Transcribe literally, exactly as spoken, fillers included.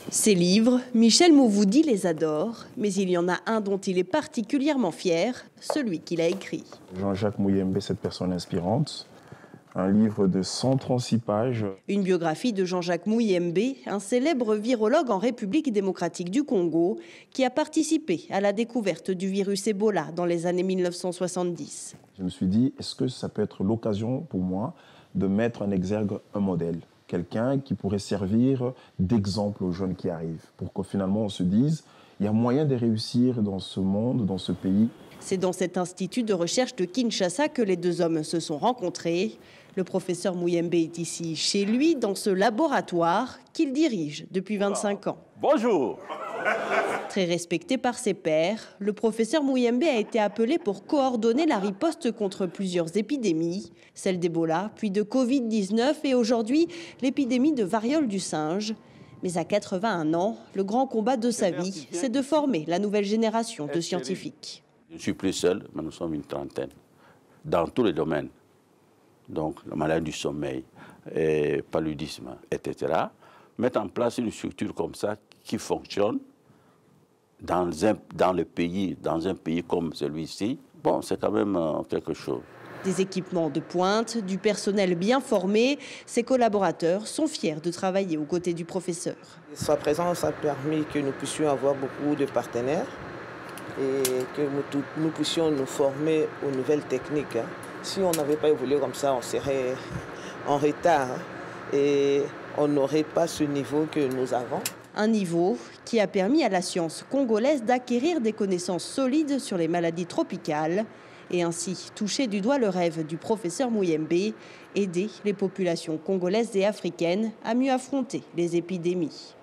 Ses livres, Michel Mouvoudi les adore, mais il y en a un dont il est particulièrement fier, celui qu'il a écrit. Jean-Jacques Muyembe, cette personne inspirante, un livre de cent trente-six pages. Une biographie de Jean-Jacques Muyembe, un célèbre virologue en République démocratique du Congo, qui a participé à la découverte du virus Ebola dans les années mille neuf cent soixante-dix. Je me suis dit, est-ce que ça peut être l'occasion pour moi de mettre en exergue un modèle, quelqu'un qui pourrait servir d'exemple aux jeunes qui arrivent, pour que finalement on se dise, il y a moyen de réussir dans ce monde, dans ce pays. C'est dans cet institut de recherche de Kinshasa que les deux hommes se sont rencontrés. Le professeur Muyembe est ici chez lui, dans ce laboratoire qu'il dirige depuis vingt-cinq ans. Bonjour. Très respecté par ses pairs, le professeur Muyembe a été appelé pour coordonner la riposte contre plusieurs épidémies, celle d'Ebola, puis de Covid dix-neuf et aujourd'hui l'épidémie de variole du singe. Mais à quatre-vingt-un ans, le grand combat de sa vie, c'est de former la nouvelle génération de scientifiques. Je ne suis plus seul, mais nous sommes une trentaine, dans tous les domaines. Donc, la maladie du sommeil, et paludisme, et cetera. Mettre en place une structure comme ça qui fonctionne dans, un, dans le pays, dans un pays comme celui-ci, bon, c'est quand même euh, quelque chose. Des équipements de pointe, du personnel bien formé, ses collaborateurs sont fiers de travailler aux côtés du professeur. Sa présence a permis que nous puissions avoir beaucoup de partenaires et que nous, nous puissions nous former aux nouvelles techniques. Si on n'avait pas évolué comme ça, on serait en retard et on n'aurait pas ce niveau que nous avons. Un niveau qui a permis à la science congolaise d'acquérir des connaissances solides sur les maladies tropicales et ainsi toucher du doigt le rêve du professeur Muyembe, aider les populations congolaises et africaines à mieux affronter les épidémies.